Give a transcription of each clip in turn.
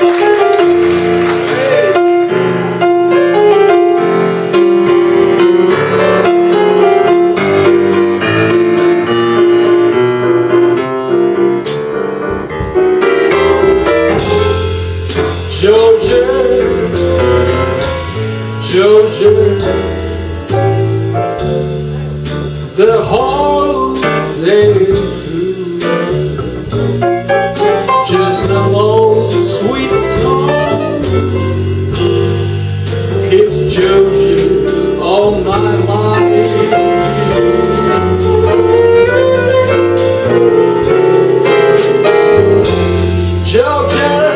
Georgia, Georgia, the whole day through, just an old sweet song keeps Georgia on my mind. Georgia,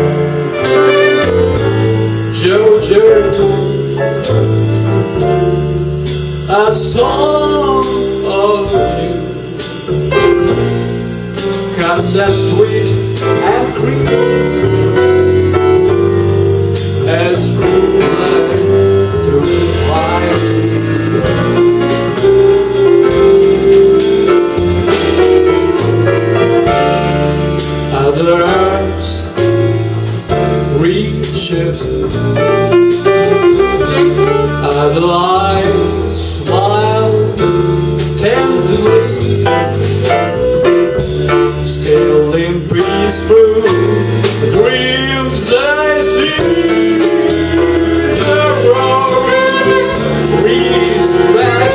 a song of you comes as sweet and creamy as moonlight through the wine. Other arms reach it, other eyes smile tenderly, still in peaceful dreams I see the rose reach back.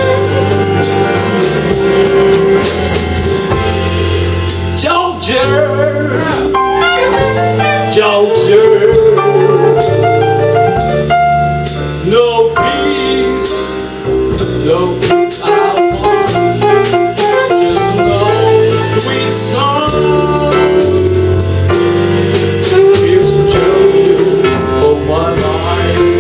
Georgia, Georgia, no peace I'll find, just no sweet song keeps Georgia on my mind.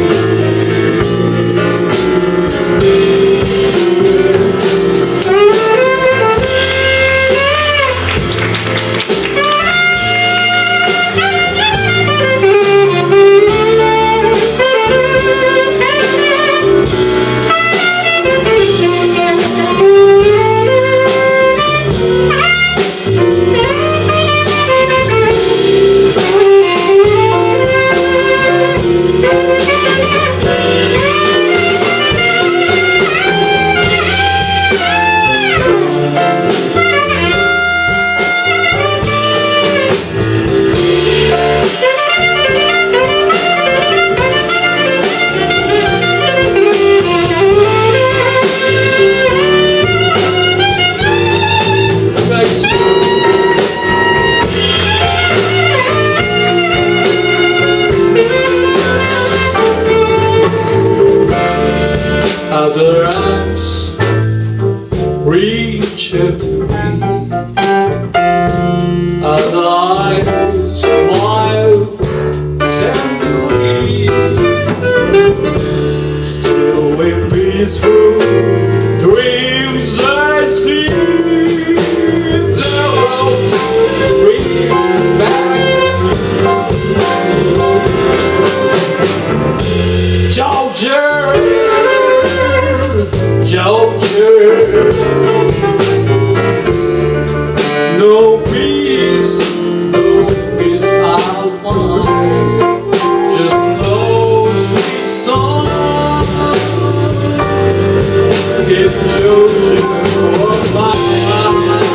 Other arms reach out to me, other eyes smile tenderly, still in peaceful dreams I see the road reach back to Georgia, Georgia, no peace I'll find, just no sweet song if Georgia on my mind.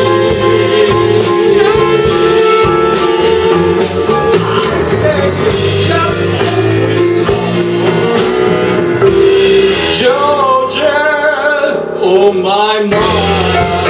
I say just no sweet song, Georgia on my mind.